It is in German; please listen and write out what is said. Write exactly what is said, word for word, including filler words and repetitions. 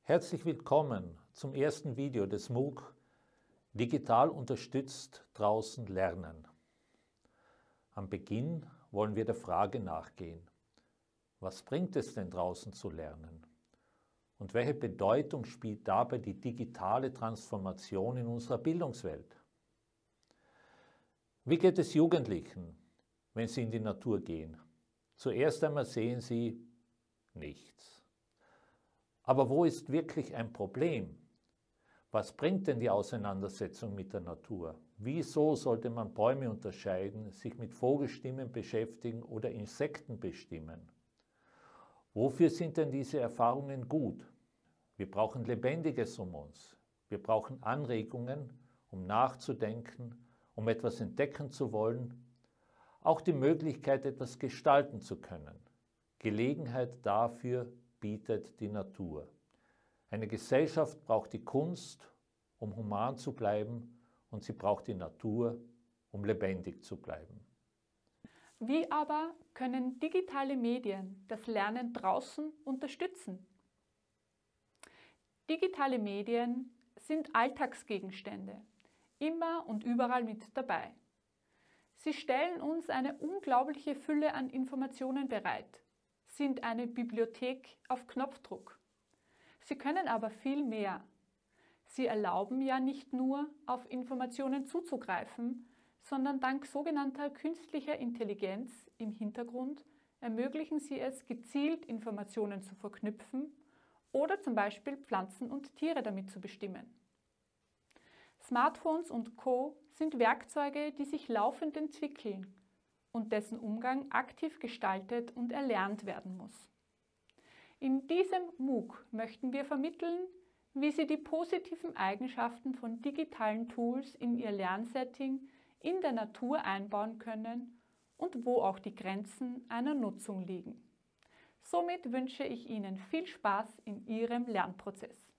Herzlich willkommen zum ersten Video des MOOC Digital unterstützt draußen lernen. Am Beginn wollen wir der Frage nachgehen: Was bringt es denn draußen zu lernen? Und welche Bedeutung spielt dabei die digitale Transformation in unserer Bildungswelt? Wie geht es Jugendlichen, wenn sie in die Natur gehen? Zuerst einmal sehen sie nichts. Aber wo ist wirklich ein Problem? Was bringt denn die Auseinandersetzung mit der Natur? Wieso sollte man Bäume unterscheiden, sich mit Vogelstimmen beschäftigen oder Insekten bestimmen? Wofür sind denn diese Erfahrungen gut? Wir brauchen Lebendiges um uns. Wir brauchen Anregungen, um nachzudenken, um etwas entdecken zu wollen, auch die Möglichkeit, etwas gestalten zu können. Gelegenheit dafür bietet die Natur. Eine Gesellschaft braucht die Kunst, um human zu bleiben, und sie braucht die Natur, um lebendig zu bleiben. Wie aber können digitale Medien das Lernen draußen unterstützen? Digitale Medien sind Alltagsgegenstände, immer und überall mit dabei. Sie stellen uns eine unglaubliche Fülle an Informationen bereit, sind eine Bibliothek auf Knopfdruck. Sie können aber viel mehr. Sie erlauben ja nicht nur, auf Informationen zuzugreifen, sondern dank sogenannter künstlicher Intelligenz im Hintergrund ermöglichen sie es, gezielt Informationen zu verknüpfen oder zum Beispiel Pflanzen und Tiere damit zu bestimmen. Smartphones und Co. sind Werkzeuge, die sich laufend entwickeln und dessen Umgang aktiv gestaltet und erlernt werden muss. In diesem MOOC möchten wir vermitteln, wie Sie die positiven Eigenschaften von digitalen Tools in Ihr Lernsetting in der Natur einbauen können und wo auch die Grenzen einer Nutzung liegen. Somit wünsche ich Ihnen viel Spaß in Ihrem Lernprozess.